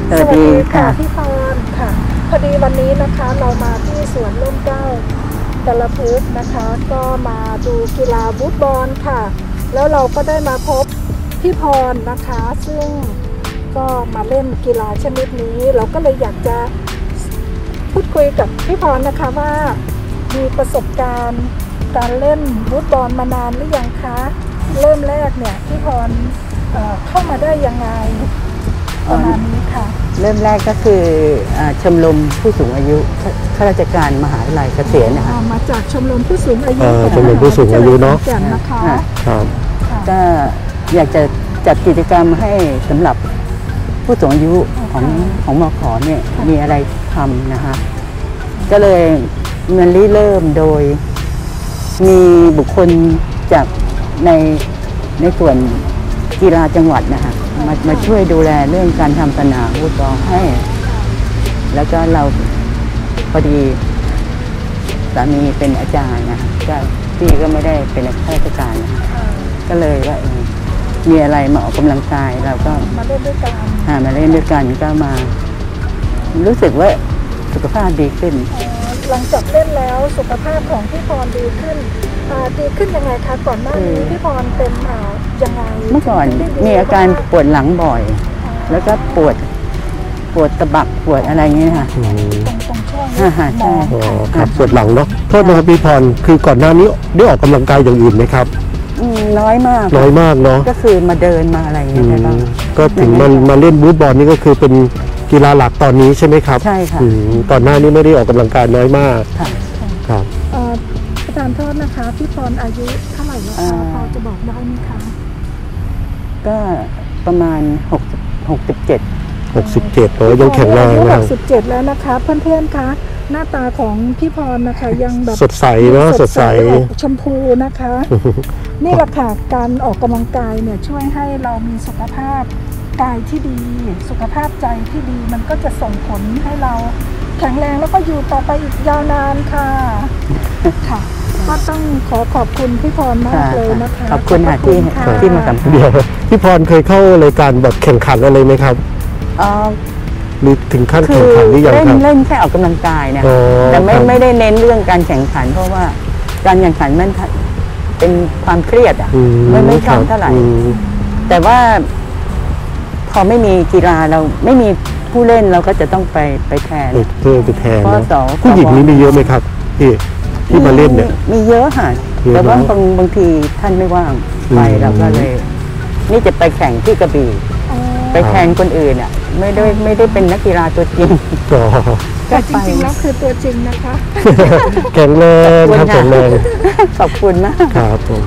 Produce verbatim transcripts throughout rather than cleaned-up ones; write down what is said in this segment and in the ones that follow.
สวัสดีค่ะพี่พรค่ะพอดีวันนี้นะคะเรามาที่สวนร่มเกล้าตะละพึกนะคะก็มาดูกีฬาวูดบอลค่ะแล้วเราก็ได้มาพบพี่พรนะคะซึ่งก็มาเล่นกีฬาชนิดนี้เราก็เลยอยากจะพูดคุยกับพี่พรนะคะว่ามีประสบการณ์การเล่นวูดบอลมานานหรือยังคะเริ่มแรกเนี่ยพี่พร เอ่อเข้ามาได้ยังไงประมาณนี้ค่ะเริ่มแรกก็คือชมรมผู้สูงอายุข้าราชการมหาวิทยาลัยเกษตรนะคะมาจากชมรมผู้สูงอายุชมรมผู้สูงอายุเนาะนะคะครับก็อยากจะจัดกิจกรรมให้สำหรับผู้สูงอายุของของมข.เนี่ยมีอะไรทำนะคะก็เลยมันริเริ่มโดยมีบุคคลจากในในส่วนกีฬาจังหวัดนะคะมามาช่วยดูแลเรื่องการทำสนามวูดบอลให้แล้วก็เราพอดีสามีเป็นอาจารย์นะก็พี่ก็ไม่ได้เป็นข้าราชการนะก็เลยว่ามีอะไรมาออกกำลังกายเราก็มาเล่นด้วยกันมาเล่นด้วยกันก็มารู้สึกว่าสุขภาพดีขึ้นหลังจากเล่นแล้วสุขภาพของพี่พรดีขึ้นดีขึ้นยังไงคะก่อนหน้านี้พี่พรเป็นยังไงเมื่อก่อนมีอาการปวดหลังบ่อยแล้วก็ปวดปวดตะบักปวดอะไรเงี้ยค่ะตรงตรงช่วงนี้ใช่ครับปวดหลังเนาะโทษนะครับพี่พรคือก่อนหน้านี้ได้ออกกำลังกายอย่างอื่นไหมครับน้อยมากน้อยมากเนาะก็คือมาเดินมาอะไรอย่างเงี้ยบ้างก็ถึงมันมาเล่นวูดบอลนี่ก็คือเป็นกีฬาหลักตอนนี้ใช่ไหมครับใช่ค่ะตอนหน้านี้ไม่ได้ออกกำลังกายน้อยมากครับประธานโทษนะคะพี่พรอายุเท่าไหร่แล้วคะพอจะบอกได้ไหมคะก็ประมาณหกหกสิบเจ็ดหกสิบเจ็ดโอ้ยังแข็งแรงนะหกสิบเจ็ดแล้วนะคะเพื่อนๆคะหน้าตาของพี่พรนะคะยังแบบสดใสเนาะสดใสชมพูนะคะนี่แหละค่ะการออกกำลังกายเนี่ยช่วยให้เรามีสุขภาพกายที่ดีสุขภาพใจที่ดีมันก็จะส่งผลให้เราแข็งแรงแล้วก็อยู่ต่อไปอีกยาวนานค่ะค่ะก็ต้องขอขอบคุณพี่พรมากเลยนะคะขอบคุณค่ะที่ที่มาสัมภาษณ์เดี๋ยวพี่พรเคยเข้ารายการแบบแข่งขันอะไรไหมครับอ๋อหรือถึงขั้นแข่งขันหรือยังครับเล่นแค่ออกกำลังกายนะแต่ไม่ไม่ได้เน้นเรื่องการแข่งขันเพราะว่าการแข่งขันมันเป็นความเครียดอ่ะไม่ไม่ชอบเท่าไหร่แต่ว่าพอไม่มีกีฬาเราไม่มีผู้เล่นเราก็จะต้องไปไปแทนเพื่อไปแทนผู้หญิงนี้มีเยอะไหมครับที่ที่มาเล่นเนี่ยมีเยอะค่ะแต่ว่าบางบางทีท่านไม่ว่างไปเราก็เลยนี่จะไปแข่งที่กระบี่ไปแทนคนอื่นอ่ะไม่ได้ไม่ได้เป็นนักกีฬาตัวจริงแต่จริงๆแล้วคือตัวจริงนะคะแข็งแรงครับแข็งแรงขอบคุณมากครับผม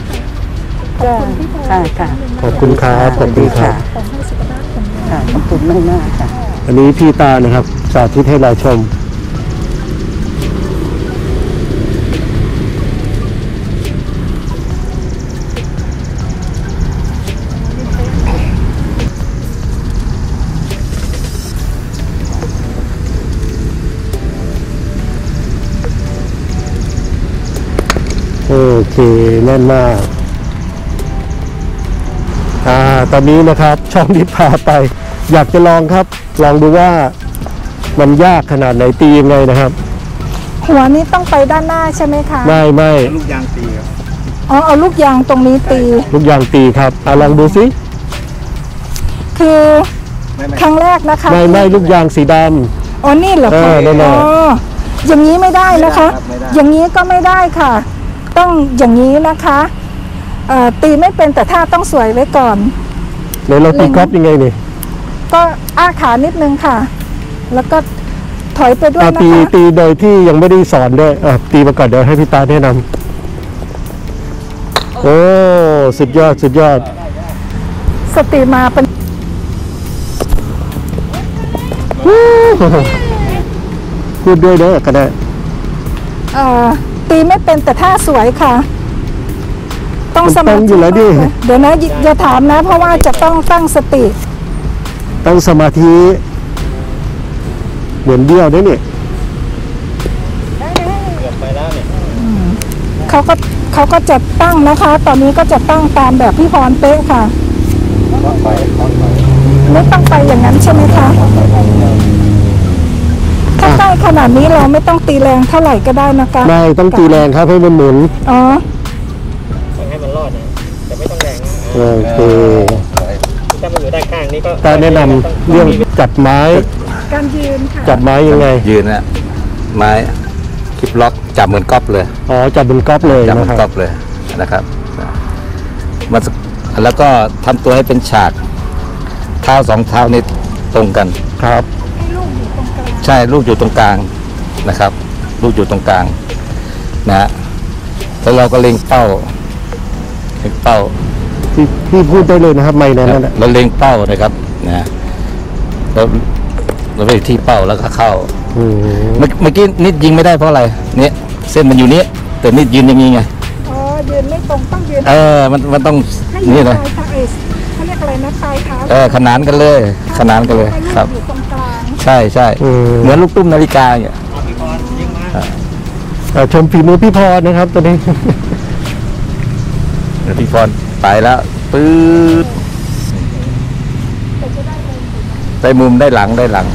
ค่ะค่ะขอบคุณครับขอบคุณครับค่ะขอบคุณมากมากค่ะอันนี้พี่ตานะครับสาธิตให้เราชมโอเคแน่นมากอ่าตอนนี้นะครับช่องนิดพาไปอยากจะลองครับลองดูว่ามันยากขนาดไหนตียังไงนะครับหัวนี้ต้องไปด้านหน้าใช่ไหมคะไม่ไม่ลูกยางตีครับอ๋อเอาลูกยางตรงนี้ตีลูกยางตีครับอ่าลองดูสิคือครั้งแรกนะคะไม่ไม่ลูกยางสีดำอ๋อนี่เหรอคะอ๋ออย่างนี้ไม่ได้นะคะอย่างนี้ก็ไม่ได้ค่ะต้องอย่างนี้นะคะตีไม่เป็นแต่ท่าต้องสวยไว้ก่อนเดี๋ยวเราตีกอล์ฟยังไงนี่ก็อ้าขานิดนึงค่ะแล้วก็ถอยไปด้วยนะคะตีตีโดยที่ยังไม่ได้สอนด้วยอ่ะตีมาก่อนเดี๋ยวให้พี่ตาแนะนำโอ้สุดยอดสุดยอดสติมาเป็นพูดด้วยเด้อก็ได้ตีไม่เป็นแต่ท่าสวยค่ะต้องสมาธิอยู่แล้วดิเดี๋ยวนะอย่าถามนะเพราะว่าจะต้องตั้งสติตั้งสมาธิเหมือนเดี่ยวได้เนี่ยเขาก็เขาก็จะตั้งนะคะตอนนี้ก็จะตั้งตามแบบพี่พรเป๊ะค่ะอไม่ต้องไปอย่างนั้นใช่ไหมคะถ้าใกล้ขนาดนี้เราไม่ต้องตีแรงเท่าไหร่ก็ได้นะคะไม่ต้องตีแรงครับให้มันหมุนอ๋อให้มันรอดนะแต่ไม่ต้องแรงนะโอเคถ้ามันอยู่ด้านข้างนี้ก็ตาแนะนำเรื่องจัดไม้การยืนค่ะจัดไม้ยังไงยืนนะไม้คลิปล็อกจับเหมือนก๊อปเลยอ๋อจับเป็นก๊อปเลยจับเหมือนก๊อปเลยนะครับมันแล้วก็ทำตัวให้เป็นฉากเท้าสองเท้านี่ตรงกันครับให้ลูกอยู่ตรงกลางใช่ลูกอยู่ตรงกลางนะครับลูกอยู่ตรงกลางนะแล้วเราก็เล็งเป้าเล็งเป้าที่ที่พูดได้เลยนะครับไม่นั้นนะเราเล็งเป้านะครับนะเราเราไปที่เป้าแล้วก็เข้าเมื่อกี้นิดยิงไม่ได้เพราะอะไรเนี่ยเส้นมันอยู่นี้แต่นิดยืนอย่างนี้ไงอ๋อยืนไม่ตรงต้องยืนเออมันมันต้องนี่เลยเขาเรียกอะไรนะปลายเท้าเออขนานกันเลยขนานกันเลยครับใช่ใช่เหมือนลูกตุ้มนาฬิกาเนี่ยชมฝีมือพี่พรนะครับตอนนี้พี่พรไปแล้วปื๊ดได้มุมได้หลังได้หลัง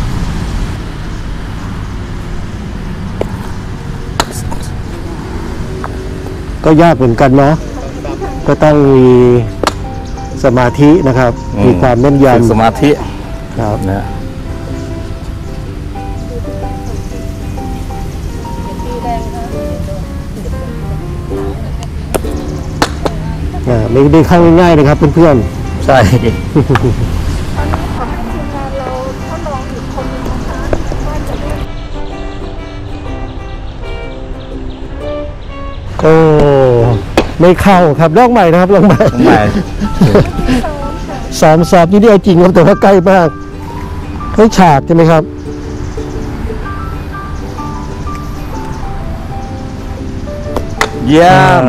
ก็ยากเหมือนกันเนาะก็ต้องมีสมาธินะครับมีความแม่นยำสมาธิครับนะไม่ได้เข้าง่ายๆเลยครับเพื่อนๆใช่โอ้ไม่เข้าครับลองใหม่นะครับลองใหม่ใหม่สามสอบนี่เดียวจริงครับแต่ว่าใกล้มากให้ฉากใช่ไหมครับเยี่ยม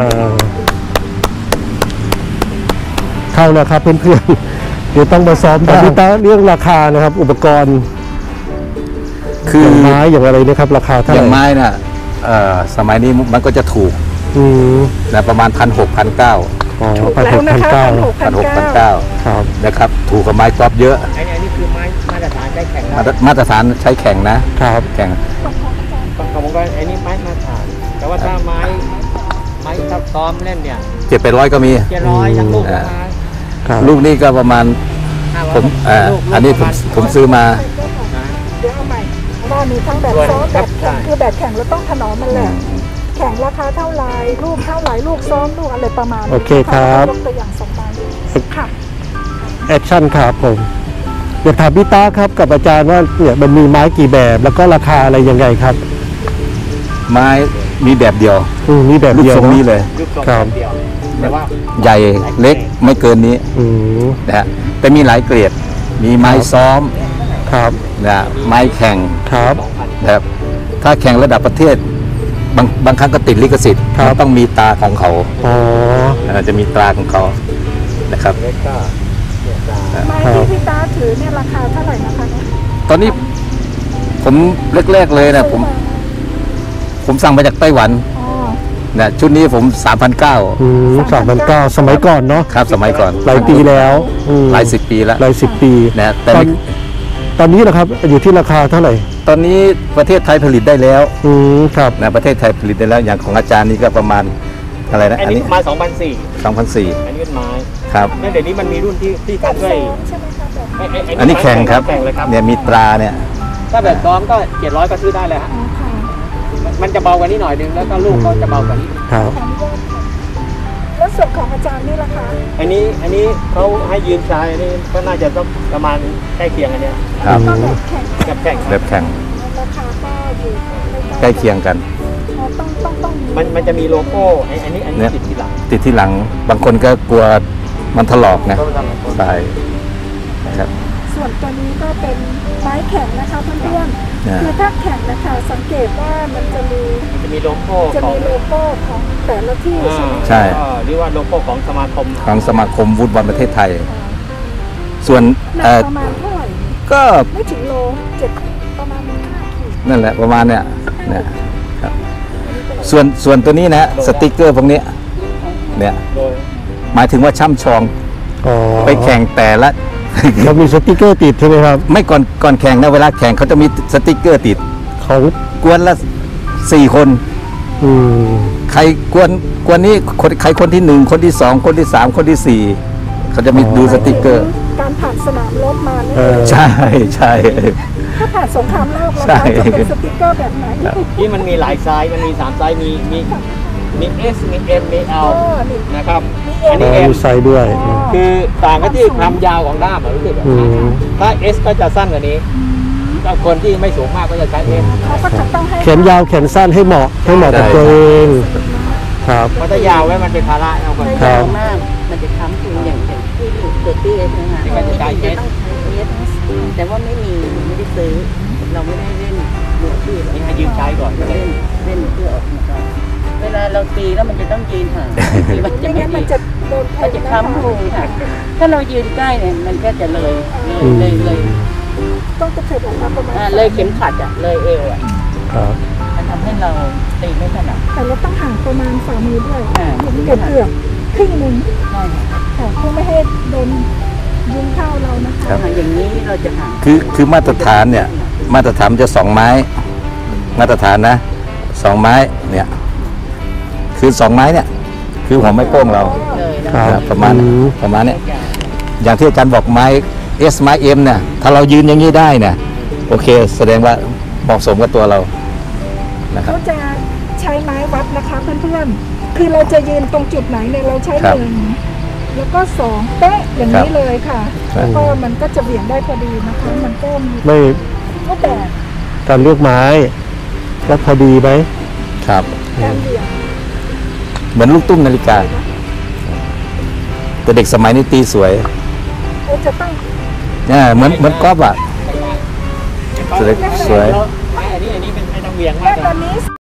เข้าแล้วครับเพื่อนๆเดี๋ยวต้องมาซ้อมกันพี่ตาเรื่องราคานะครับ อุปกรณ์คือไม้อย่างอะไรนะครับราคาเท่าไหร่อย่างไม้น่ะสมัยนี้มันก็จะถูกนะประมาณพันหกพันเก้าอ๋อพันหกพันเก้าพันหกพันเก้าครับนะครับถูกกับไม้กอล์ฟเยอะไอ้นี่คือไม้มาตรฐานใช้แข่งมาตรฐานใช้แข่งนะครับแข่งของผมก็ไอ้นี่ไม้มาตรฐานแต่ว่าถ้าไม้ไม้ซับซ้อมเล่นเนี่ยเจ็ดแปดร้อยก็มีเจ็ดร้อยทั้งลูกลูกนี่ก็ประมาณผมอ่าอันนี้ผมผมซื้อมาเดี๋ยวเอาใหม่ว่ามีทั้งแบบซ้อมแบบแข่งคือแบบแข่งแล้วต้องถนอมมันแหละแข่งราคาเท่าไรลูกเท่าไรลูกซ้อมลูกอะไรประมาณโอเคครับยกตัวอย่างสองใบค่ะแอคชั่นครับผมอยากถามพี่ต้าครับกับอาจารย์ว่าเนี่ยมันมีไม้กี่แบบแล้วก็ราคาอะไรยังไงครับไม้มีแบบเดียวมีแบบเดียวลูกทรงนี้เลยครับแต่ว่าใหญ่เล็กไม่เกินนี้นะฮะแต่มีหลายเกรดมีไม้ซ้อมครับนะไม้แข่งครับนะครับถ้าแข่งระดับประเทศบางบางครั้งก็ติดลิขสิทธิ์ต้องมีตาของเขาอ๋อจะมีตราของเขานะครับไม้ที่พี่ตาถือเนี่ยราคาเท่าไหร่นะคะตอนนี้ผมแรกๆเลยนะผมผมสั่งมาจากไต้หวันนะชุดนี้ผมสามพันเก้าสามพันเก้าสมัยก่อนเนาะครับสมัยก่อนหลายปีแล้วหลายสิบปีแล้วหลายสิบปีนะแต่ตอนนี้นะครับอยู่ที่ราคาเท่าไหร่ตอนนี้ประเทศไทยผลิตได้แล้วอืมครับนะประเทศไทยผลิตได้แล้วอย่างของอาจารย์นี่ก็ประมาณอะไรนะอันนี้มาสองพันสี่สองพันสี่อันนี้เป็นไม้ครับแล้วเดี๋ยวนี้มันมีรุ่นที่ที่ทำด้วยอันนี้แข่งครับเนี่ยมีตราเนี่ยถ้าแบบซ้อมก็เจ็ดร้อยก็ซื้อได้เลยฮะมันจะเบากว่านี้หน่อยนึงแล้วก็ลูกก็จะเบากว่านี้ครับแล้วส่วนของอาจารย์นี่ราคาอันนี้อันนี้เขาให้ยืนชายอันนี้ก็น่าจะต้องประมาณใกล้เคียงกันเนี่ยครับแบบแข่งแบบแข่งราคาก็อยู่ใกล้เคียงกันต้องต้องต้องมันมันจะมีโลโก้อันนี้อันนี้ติดที่หลังติดที่หลังบางคนก็กลัวมันถลอกนะใช่ครับส่วนตัวนี้ก็เป็นไม้แข็งนะคะเพื่อนๆคือถ้าแข็งนะคะสังเกตว่ามันจะมีจะมีโลโก้จะมีโลโก้ของแต่ละที่ใช่ไหมใช่เรียกว่าโลโก้ของสมาคมของสมาคมฟุตบอลประเทศไทยส่วนประมาณเท่าไหร่ก็ไม่ถึงโลเจ็ดประมาณห้าขีดนั่นแหละประมาณเนี้ยเนี่ยครับส่วนส่วนตัวนี้นะสติ๊กเกอร์พวกนี้เนี่ยหมายถึงว่าช่ำชองอ๋อไปแข่งแต่ละเรามีสติกเกอร์ติดใช่ไหมครับไม่ก่อนก่อนแข่งนะเวลาแข่งเขาจะมีสติกเกอร์ติดของกวนละสี่คนอืมใครกวนกวนนี้คนใครคนที่หนึ่งคนที่สองคนที่สามคนที่สี่เขาจะมีดูสติกเกอร์การผ่านสนามรบมาเนี่ยเออใช่ใช่ถ้าผ่านสงครามโลกแล้วใช่จะเป็นสติ๊กเกอร์แบบไหนที่มันมีหลายไซส์มันมีสามไซส์มีมีมี S มี M มี L เออนี่นะครับมีอัน M นี้อ๋อ M มีไซด์ด้วยคือต่างกันที่ความยาวของด้ามอะรู้สึกแบบอืนั้นมถ้า S ก็จะสั้นกว่านี้ถ้าคนที่ไม่สูงมากก็จะใช้ M เขาก็จะต้องให้แขนยาวแขนสั้นให้เหมาะให้เหมาะกับตัวเองครับเพราะถ้ายาวไว้มันเป็นภาระเอาคนครัยาบวมากมันจะค้ำคุณอย่างอย่างที่เกิดที่เอสนะคะนี่ก็จะใช้จะ S ต้องใช้เอสแต่ว่าไม่มีไม่ได้ซื้อ เราไม่ได้เล่นมือที่นี่ให้ยืมใช้ก่อนก็ได้เล่นเล่นเพื่อออกมาก่อนเวลาเราตีแล้วมันจะต้องยืนห่างมันจะไม่ไม่งั้นดีมันจะโดนแทมันงจะนะค้ำคุณค่ะ ถ้าเรายืนใกล้เนี่ยมันก็จะเลยเลยอืมเลยเลยต้องจะถึงออกมาประมาณอ่าเลยเข็มขัดอ่ะเลยเอวอ่ะครับมันทำให้เราตีไม่ถนัดแต่เราต้องห่างประมาณฝ่ามือด้วยอ่าเกือบเกือบๆครึ่งหนึ่งใช่ค่ะค่ะเพื่อไม่ให้โดนยุงเข้าเรานะคะห่างอย่างนี้เราจะห่างคือคือมาตรฐานเนี่ย มาตรฐานจะสองไม้ มาตรฐานนะสองไม้เนี่ย คือสองไม้เนี่ย คือหัวไม้โป้งเราเลยนะครันะบประมาณอืมประมาณเนี้ยอย่างที่อาจารย์บอกไม้ S ไม้ M เนี่ย ถ้าเรายืนอย่างนี้ได้เนี่ยโอเค แสดงว่าเหมาะสมกับตัวเรานะครับเขาจะใช้ไม้วัดนะคะเพื่อนๆ คือเราจะยืนตรงจุดไหนเนี่ยเราใช้ครับหนึ่งแล้วก็สองเป๊ะอย่างนี้เลยค่ะครับแล้วก็มันก็จะเบี่ยงได้พอดีนะคะ มันก็มีไม่รูปแบบการเลือกไม้ก็พอดีไหมครับการเบี่ยงเหมือนลูกตุ้มนาฬิกา แต่เด็กสมัยนี้ตีสวยเราจะต้องเนี่ยเหมือนเหมือนกอล์ฟอ่ะ สวยสวยอันนี้อันนี้เป็นไม่ต้องเวียงมาแค่กตอนนี้